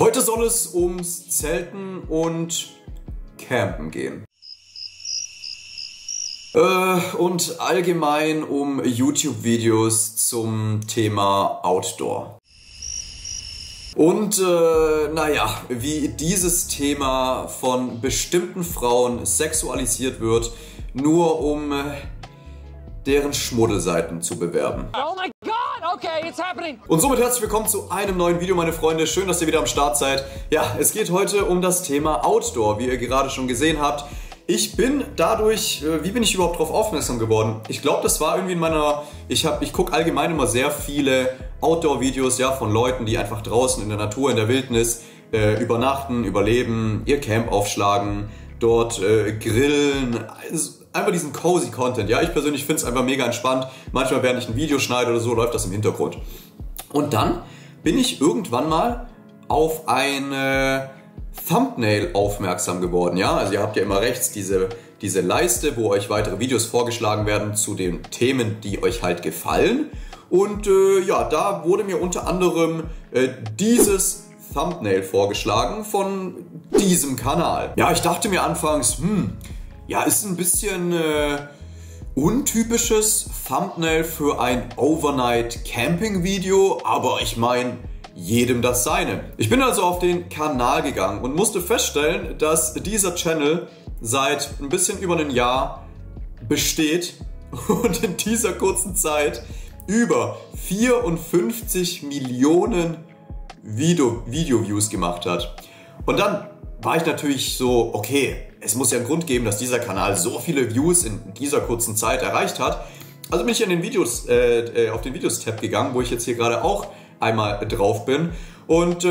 Heute soll es ums Zelten und Campen gehen. Und allgemein um YouTube-Videos zum Thema Outdoor. Und naja, wie dieses Thema von bestimmten Frauen sexualisiert wird, nur um deren Schmuddelseiten zu bewerben. Oh my God! Okay, it's happening! Und somit herzlich willkommen zu einem neuen Video, meine Freunde. Schön, dass ihr wieder am Start seid. Ja, es geht heute um das Thema Outdoor, wie ihr gerade schon gesehen habt. Ich bin dadurch, wie bin ich überhaupt darauf aufmerksam geworden? Ich glaube, das war irgendwie in meiner, ich gucke allgemein immer sehr viele Outdoor-Videos, ja, von Leuten, die einfach draußen in der Natur, in der Wildnis übernachten, überleben, ihr Camp aufschlagen, dort grillen, also einfach diesen cozy Content. Ja, ich persönlich finde es einfach mega entspannt. Manchmal, während ich ein Video schneide oder so, läuft das im Hintergrund. Und dann bin ich irgendwann mal auf ein Thumbnail aufmerksam geworden. Ja, also ihr habt ja immer rechts diese Leiste, wo euch weitere Videos vorgeschlagen werden zu den Themen, die euch halt gefallen. Und ja, da wurde mir unter anderem dieses Thumbnail vorgeschlagen von diesem Kanal. Ja, ich dachte mir anfangs, ja, ist ein bisschen untypisches Thumbnail für ein Overnight Camping Video, aber ich meine, jedem das seine. Ich bin also auf den Kanal gegangen und musste feststellen, dass dieser Channel seit ein bisschen über einem Jahr besteht und in dieser kurzen Zeit über 54 Millionen Video-Views gemacht hat. Und dann war ich natürlich so, okay, es muss ja einen Grund geben, dass dieser Kanal so viele Views in dieser kurzen Zeit erreicht hat. Also bin ich in den Videos, auf den Videos-Tab gegangen, wo ich jetzt hier gerade auch einmal drauf bin. Und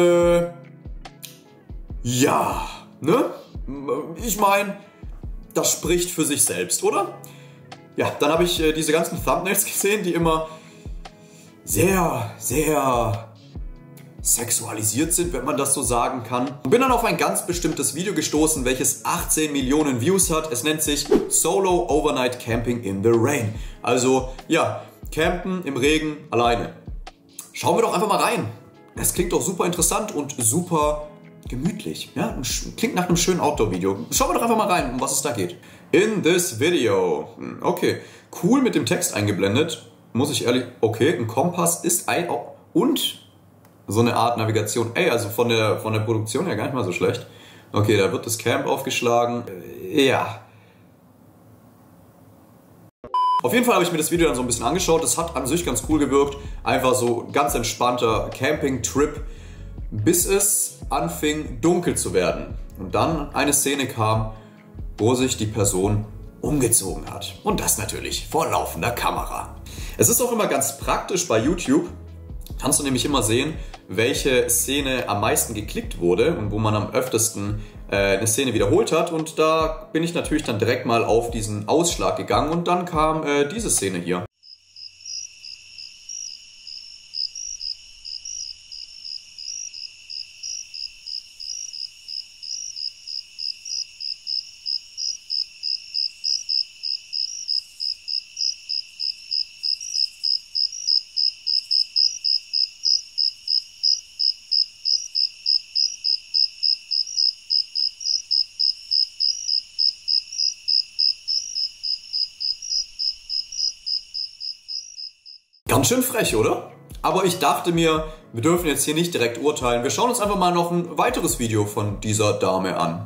ja, ne? Ich meine, das spricht für sich selbst, oder? Ja, dann habe ich diese ganzen Thumbnails gesehen, die immer sehr, sehr sexualisiert sind, wenn man das so sagen kann. Und bin dann auf ein ganz bestimmtes Video gestoßen, welches 18 Millionen Views hat. Es nennt sich Solo Overnight Camping in the Rain. Also, ja, campen im Regen alleine. Schauen wir doch einfach mal rein. Das klingt doch super interessant und super gemütlich. Ja, klingt nach einem schönen Outdoor-Video. Schauen wir doch einfach mal rein, um was es da geht. In this video. Okay, cool mit dem Text eingeblendet. Muss ich ehrlich... Okay, ein Kompass ist ein... Und so eine Art Navigation. Ey, also von der Produktion her gar nicht mal so schlecht. Okay, da wird das Camp aufgeschlagen. Ja. Auf jeden Fall habe ich mir das Video dann so ein bisschen angeschaut. Das hat an sich ganz cool gewirkt. Einfach so ein ganz entspannter Camping-Trip, bis es anfing dunkel zu werden. Und dann eine Szene kam, wo sich die Person umgezogen hat. Und das natürlich vor laufender Kamera. Es ist auch immer ganz praktisch bei YouTube. Kannst du nämlich immer sehen, welche Szene am meisten geklickt wurde und wo man am öftesten eine Szene wiederholt hat. Und da bin ich natürlich dann direkt mal auf diesen Ausschlag gegangen und dann kam diese Szene hier. Ganz schön frech, oder? Aber ich dachte mir, wir dürfen jetzt hier nicht direkt urteilen. Wir schauen uns einfach mal noch ein weiteres Video von dieser Dame an.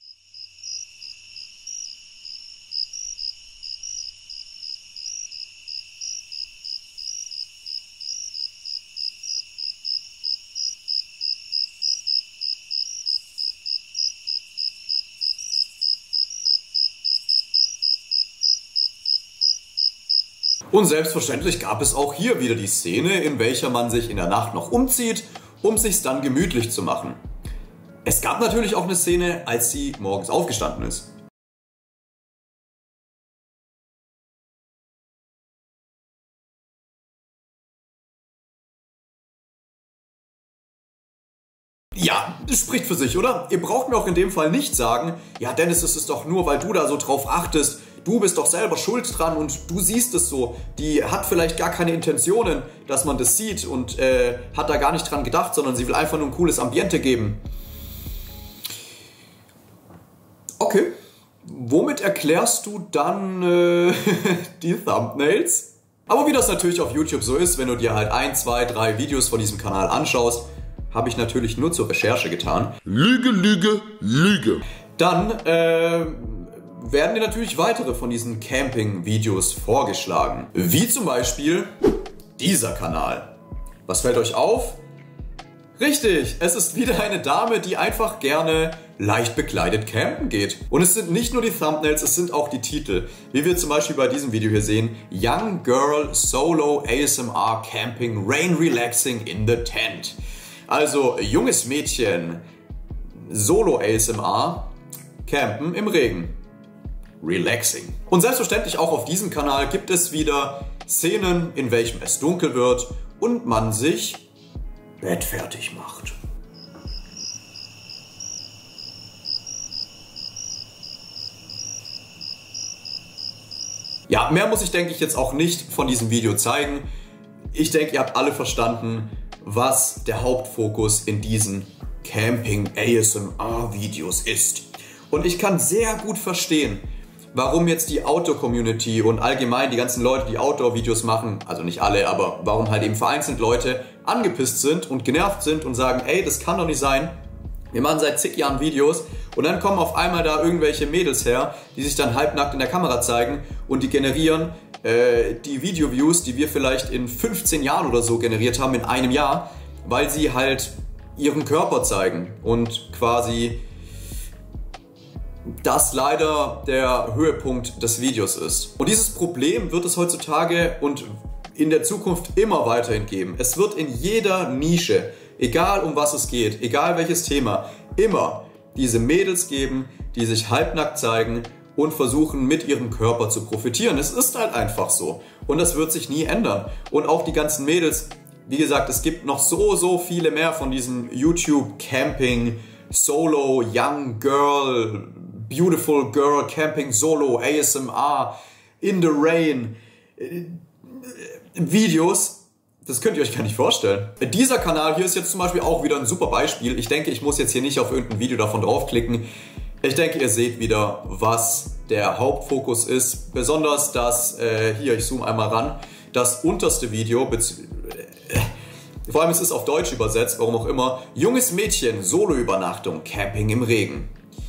Und selbstverständlich gab es auch hier wieder die Szene, in welcher man sich in der Nacht noch umzieht, um sich's dann gemütlich zu machen. Es gab natürlich auch eine Szene, als sie morgens aufgestanden ist. Ja, das spricht für sich, oder? Ihr braucht mir auch in dem Fall nicht sagen, ja Dennis, es ist doch nur, weil du da so drauf achtest, du bist doch selber schuld dran und du siehst es so. Die hat vielleicht gar keine Intentionen, dass man das sieht und hat da gar nicht dran gedacht, sondern sie will einfach nur ein cooles Ambiente geben. Okay, womit erklärst du dann die Thumbnails? Aber wie das natürlich auf YouTube so ist, wenn du dir halt 1, 2, 3 Videos von diesem Kanal anschaust, habe ich natürlich nur zur Recherche getan. Lüge, Lüge, Lüge. Dann werden dir natürlich weitere von diesen Camping-Videos vorgeschlagen. Wie zum Beispiel dieser Kanal. Was fällt euch auf? Richtig, es ist wieder eine Dame, die einfach gerne leicht bekleidet campen geht. Und es sind nicht nur die Thumbnails, es sind auch die Titel. Wie wir zum Beispiel bei diesem Video hier sehen. Young Girl Solo ASMR Camping Rain Relaxing in the Tent. Also junges Mädchen Solo ASMR Campen im Regen. Relaxing. Und selbstverständlich auch auf diesem Kanal gibt es wieder Szenen, in welchen es dunkel wird und man sich bettfertig macht. Ja, mehr muss ich, denke ich, jetzt auch nicht von diesem Video zeigen. Ich denke, ihr habt alle verstanden, was der Hauptfokus in diesen Camping-ASMR-Videos ist. Und ich kann sehr gut verstehen, warum jetzt die Outdoor-Community und allgemein die ganzen Leute, die Outdoor-Videos machen, also nicht alle, aber warum halt eben vereinzelt Leute angepisst sind und genervt sind und sagen, ey, das kann doch nicht sein. Wir machen seit zig Jahren Videos und dann kommen auf einmal da irgendwelche Mädels her, die sich dann halbnackt in der Kamera zeigen und die generieren die Video-Views, die wir vielleicht in 15 Jahren oder so generiert haben, in einem Jahr, weil sie halt ihren Körper zeigen und quasi das leider der Höhepunkt des Videos ist. Und dieses Problem wird es heutzutage und in der Zukunft immer weiterhin geben. Es wird in jeder Nische, egal um was es geht, egal welches Thema, immer diese Mädels geben, die sich halbnackt zeigen und versuchen mit ihrem Körper zu profitieren. Es ist halt einfach so. Und das wird sich nie ändern. Und auch die ganzen Mädels, wie gesagt, es gibt noch so viele mehr von diesem YouTube Camping, Solo, Young Girl, Beautiful Girl, Camping, Solo, ASMR, In the Rain, Videos. Das könnt ihr euch gar nicht vorstellen. Dieser Kanal hier ist jetzt zum Beispiel auch wieder ein super Beispiel. Ich denke, ich muss jetzt hier nicht auf irgendein Video davon draufklicken. Ich denke, ihr seht wieder, was der Hauptfokus ist. Besonders das, hier, ich zoome einmal ran, das unterste Video, vor allem es ist auf Deutsch übersetzt, warum auch immer. Junges Mädchen, Solo-Übernachtung, Camping im Regen.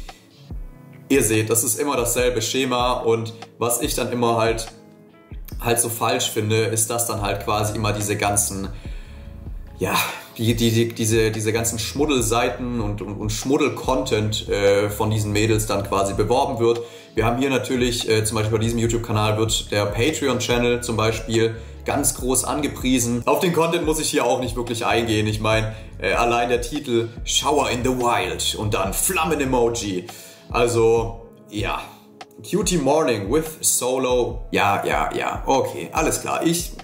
Ihr seht, das ist immer dasselbe Schema und was ich dann immer halt so falsch finde, ist, dass dann halt quasi immer diese ganzen, ja, diese ganzen Schmuddelseiten und Schmuddel-Content von diesen Mädels dann quasi beworben wird. Wir haben hier natürlich, zum Beispiel bei diesem YouTube-Kanal wird der Patreon-Channel zum Beispiel ganz groß angepriesen. Auf den Content muss ich hier auch nicht wirklich eingehen. Ich meine, allein der Titel Shower in the Wild und dann Flammen-Emoji. Also, ja. Cutie Morning with Solo. Ja, okay, alles klar.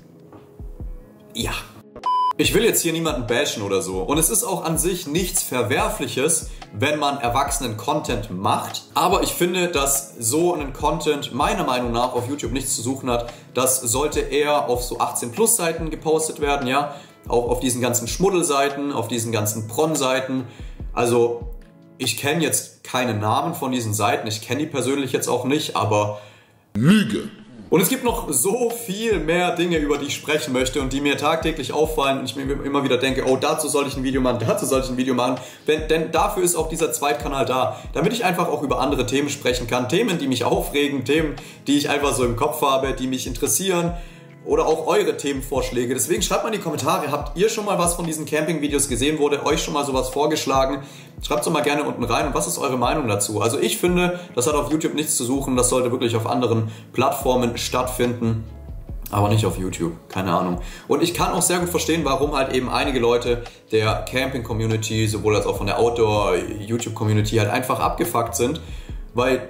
Ja. Ich will jetzt hier niemanden bashen oder so. Und es ist auch an sich nichts Verwerfliches, wenn man erwachsenen Content macht. Aber ich finde, dass so ein Content meiner Meinung nach auf YouTube nichts zu suchen hat. Das sollte eher auf so 18+ Seiten gepostet werden, ja. Auch auf diesen ganzen Schmuddelseiten, auf diesen ganzen Pron-Seiten. Also, ich kenne jetzt keine Namen von diesen Seiten. Ich kenne die persönlich jetzt auch nicht, aber Lüge. Und es gibt noch so viel mehr Dinge, über die ich sprechen möchte und die mir tagtäglich auffallen und ich mir immer wieder denke, oh, dazu soll ich ein Video machen, dazu soll ich ein Video machen. Denn dafür ist auch dieser Zweitkanal da, damit ich einfach auch über andere Themen sprechen kann. Themen, die mich aufregen, Themen, die ich einfach so im Kopf habe, die mich interessieren oder auch eure Themenvorschläge. Deswegen schreibt mal in die Kommentare, habt ihr schon mal was von diesen Camping-Videos gesehen? Wurde euch schon mal sowas vorgeschlagen? Schreibt es doch mal gerne unten rein und was ist eure Meinung dazu? Also ich finde, das hat auf YouTube nichts zu suchen, das sollte wirklich auf anderen Plattformen stattfinden, aber nicht auf YouTube, keine Ahnung. Und ich kann auch sehr gut verstehen, warum halt eben einige Leute der Camping-Community, sowohl als auch von der Outdoor-YouTube-Community halt einfach abgefuckt sind, weil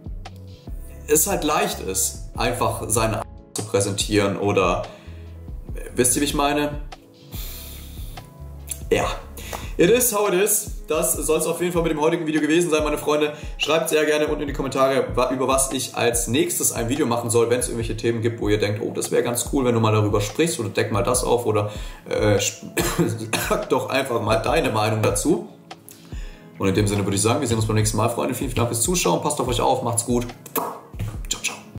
es halt leicht ist, einfach seine zu präsentieren oder wisst ihr, wie ich meine? Ja. It is how it is. Das soll es auf jeden Fall mit dem heutigen Video gewesen sein, meine Freunde. Schreibt sehr gerne unten in die Kommentare, über was ich als nächstes ein Video machen soll, wenn es irgendwelche Themen gibt, wo ihr denkt, oh, das wäre ganz cool, wenn du mal darüber sprichst oder deck mal das auf oder sag doch einfach mal deine Meinung dazu. Und in dem Sinne würde ich sagen, wir sehen uns beim nächsten Mal, Freunde. Vielen Dank fürs Zuschauen. Passt auf euch auf, macht's gut.